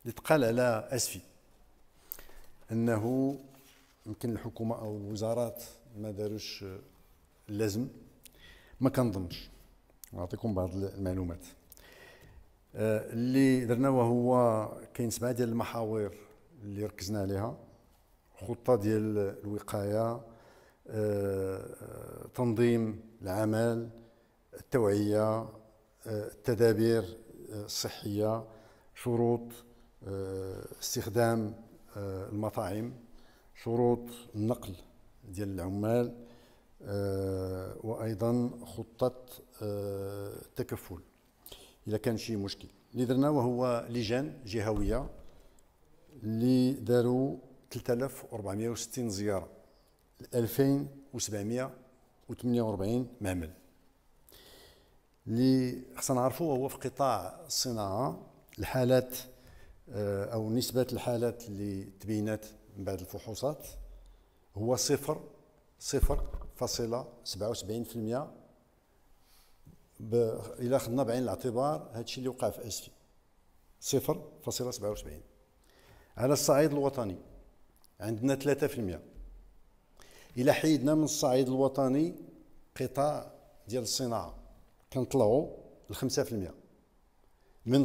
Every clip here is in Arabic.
اللي تقال على اسفي انه يمكن الحكومه او الوزارات ما داروش اللازم. ما كنظنش. نعطيكم بعض المعلومات اللي درنا، وهو كاين 7 ديال المحاور اللي ركزنا عليها: خطه ديال الوقايه، تنظيم العمل، التوعيه، التدابير الصحيه، شروط استخدام المطاعم، شروط النقل ديال العمال، وايضا خطه التكفل اذا كان شي مشكل. اللي درنا وهو لجان جهويه اللي داروا 3460 زياره ل 2748 معمل. اللي خصنا نعرفوا هو في قطاع الصناعه الحالات او نسبه الحالات اللي تبينات من بعد الفحوصات هو 0.77%. إلا خدنا بعين الاعتبار هادشي اللي وقع في اسفي 0.77. على الصعيد الوطني عندنا 3%. إلا حيدنا من الصعيد الوطني قطاع ديال الصناعة كنطلعوا ل 5%، من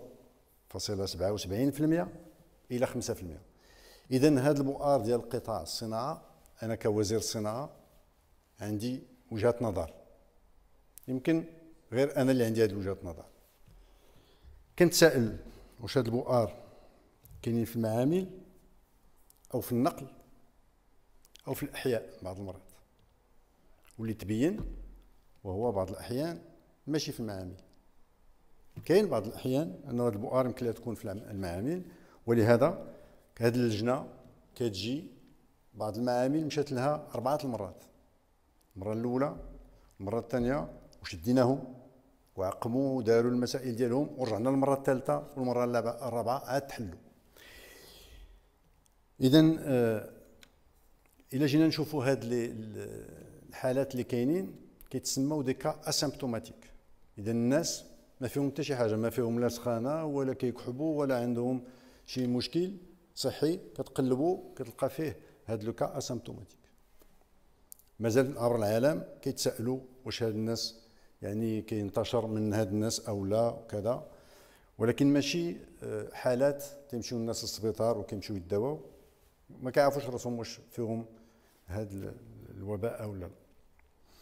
0.77% إلى 5%. إذن هذا البؤر ديال قطاع الصناعة، أنا كوزير الصناعة عندي وجهة نظر، يمكن غير أنا اللي عندي هذه وجهة نظر. كنتسائل واش هاد البؤر كاينين في المعامل أو في النقل أو في الأحياء بعض المرات، واللي تبين وهو بعض الأحيان ماشي في المعامل. كاين بعض الأحيان أنه هاد البؤر يمكن لها تكون في المعامل، ولهذا هاد اللجنة كتجي بعض المعامل مشات لها 4 المرات، المرة الأولى المرة الثانية وشديناهم وعقموا وداروا المسائل ديالهم، ورجعنا المرة الثالثة والمرة الرابعة عاد تحلوا. إذن إلا جينا نشوفوا هاد الحالات اللي كاينين كيتسموا دي كا اسيمبتوماتيك. إذا الناس ما فيهم حتى شي حاجة، ما فيهم لا سخانة ولا كيكحبوا ولا عندهم شي مشكل صحي، كتقلبوا كتلقى فيه هاد لو كا اسيمبتوماتيك. مازال عبر العالم كيتسائلوا واش هاد الناس يعني كينتشر من هاد الناس او لا وكذا، ولكن ماشي حالات تيمشيو الناس للسبيطار وكيمشيو يداواو ما كيعرفوش راسهم واش فيهم هاد الوباء او لا.